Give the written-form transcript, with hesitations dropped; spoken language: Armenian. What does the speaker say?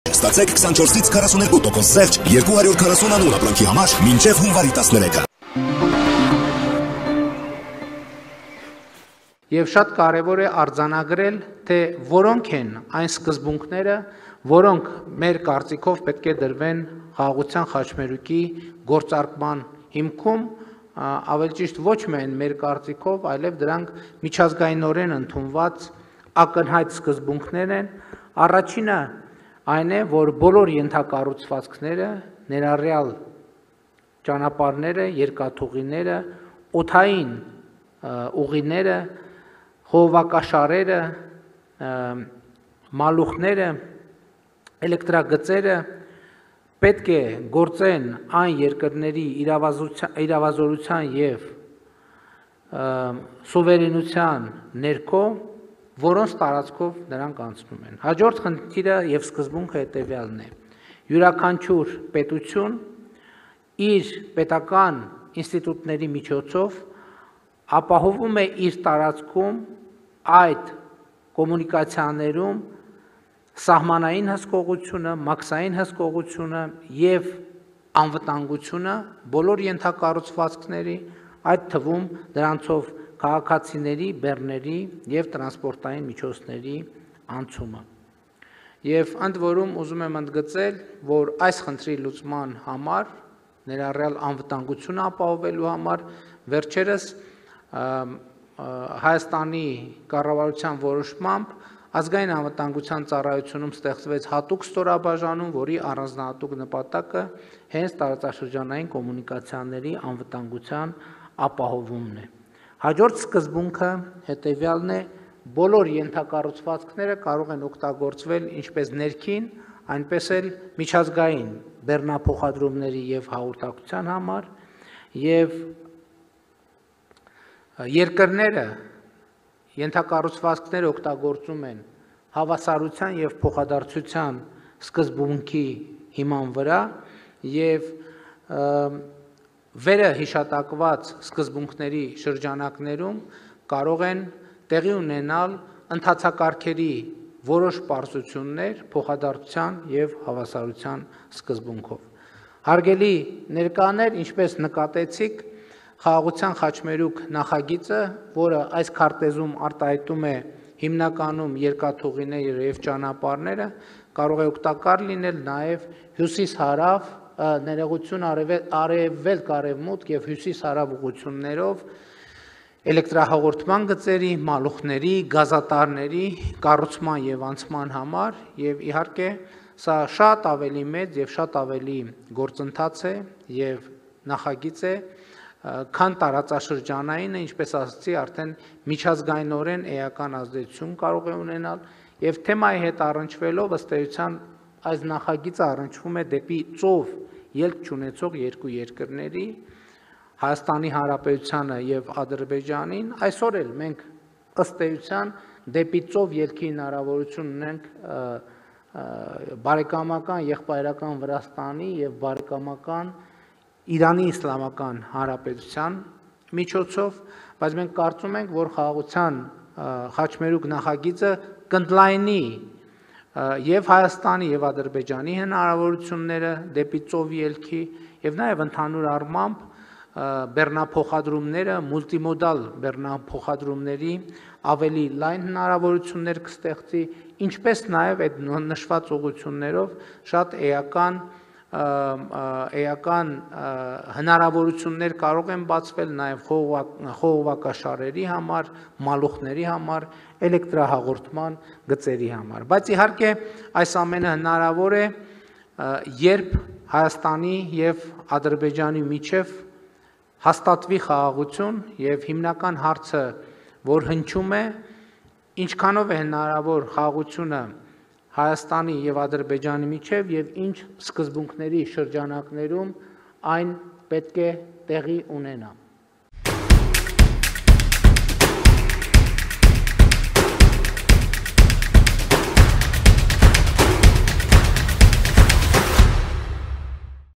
Ստացեք 24-ից 42% զեղչ 249 ապրանքի համար մինչև հունվարի 13-ը։ Եվ շատ կարևոր է արձանագրել, թե որոնք են այն սկզբունքները, որոնք մեր կարծիքով պետք է դրվեն խաղաղության խաչմերուկի գործարկման հիմքում, ավելի ճիշտ ոչ միայն մեր կարծիքով, այլև դրանք միջազգայինորեն ընդունված ակնհայտ սկզբունքներ են։ Առաջինը այն է, որ բոլոր ենթակառուցվածքները, ներառյալ ճանապարհները, երկաթուղիները, օդային ուղիները, խողովակաշարերը, մալուխները, էլեկտրագծերը պետք է գործեն այն երկրների իրավազորության եւ սուվերենության ներքո, որոնց տարածքով նրանք անցնում են։ Հաջորդ խնդիրը եւ սկզբունքը հետեւյալն է. յուրաքանչյուր պետություն իր պետական ինստիտուտների միջոցով ապահովում է իր տարածքում այդ կոմունիկացիաներում սահմանային հսկողությունը, մաքսային հսկողությունը եւ անվտանգությունը բոլոր ենթակառուցվածքների, այդ թվում դրանցով քաղաքացիների, բեռների եւ տրանսպորտային միջոցների անցումը։ Եվ ընդ որում ուզում եմ ընդգծել, որ այս խնդրի լուծման համար, ներառյալ անվտանգությունը ապահովելու համար, վերջերս Հայաստանի կառավարության որոշմամբ ազգային անվտանգության ծառայությունում ստեղծվեց հատուկ ստորաբաժանում, որի առանձնահատուկ նպատակը հենց տարածաշրջանային կոմունիկացիաների անվտանգության ապահովումն է։ Հաջորդ սկզբունքը հետևյալն է. բոլոր ենթակառուցվածքները կարող են օգտագործվել ինչպես ներքին, այնպես էլ միջազգային բեռնափոխադրումների եւ հաղորդակցության համար, եւ երկրները ենթակառուցվածքները օգտագործում են հավասարության եւ փոխադարձության սկզբունքի հիման վրա եւ վերը հիշատակված սկզբունքների շրջանակներում կարող են տեղի ունենալ ընթացակարգերի որոշ պարզություններ փոխադարձության եւ հավասարության սկզբունքով։ Հարգելի ներկաներ, ինչպես նկատեցիք, խաղաղության խաչմերուկ նախագիծը, որը այս քարտեզում արտահայտում է հիմնականում երկաթուղիները եւ ճանապարհները, կարող է օգտակար լինել նաեւ հյուսիս-հարավ, ներողություն արևելք-արևմուտք եւ հյուսիս-հարավ ուղղություններով էլեկտրահաղորդման գծերի, մալուխների, գազատարների կառուցման եւ անցման համար եւ իհարկե սա շատ ավելի մեծ եւ շատ ավելի գործընթաց է եւ նախագիծ է, քան տարածաշրջանայինը, ինչպես ասացի, արդեն միջազգայինորեն էական ազդեցություն կարող է ունենալ եւ թեմայի հետ առնչվելով ըստ էության այս նախագիծը առնչվում է դեպի ծով ելք չունեցող երկու երկրների, Հայաստանի Հանրապետությանը եւ Ադրբեջանին, այսօր էլ մենք ըստ էության դեպի ծով ելքի հնարավորություն ունենք բարեկամական եղբայրական Վրաստանի եւ բարեկամական Իրանի Իսլամական Հանրապետության միջոցով, բայց մենք կարծում ենք, որ խաղաղության խաչմերուկ նախագիծը կընդլայնի եւ Հայաստանի եւ Ադրբեջանի հնարավորությունները դեպի ծով ելքի եւ նաեւ ընդհանուր առմամբ բեռնափոխադրումները, մուլտիմոդալ բեռնափոխադրումների ավելի լայն հնարավորություններ կստեղծի, ինչպես նաեւ այդ նշված ուղղություններով շատ էական հնարավորություններ կարող են բացվել նաեւ խողովակաշարերի համար, մալուխների համար, էլեկտրահաղորդման գծերի համար։ Բայց իհարկե այս ամենը հնարավոր է, երբ Հայաստանի եւ Ադրբեջանի միջև հաստատվի խաղաղություն եւ հիմնական հարցը, որ հնչում է, ինչքանով է հնարավոր խաղաղությունը Հայաստանի եւ Ադրբեջանի միջև եւ ինչ սկզբունքների շրջանակներում այն պետք է տեղի ունենա։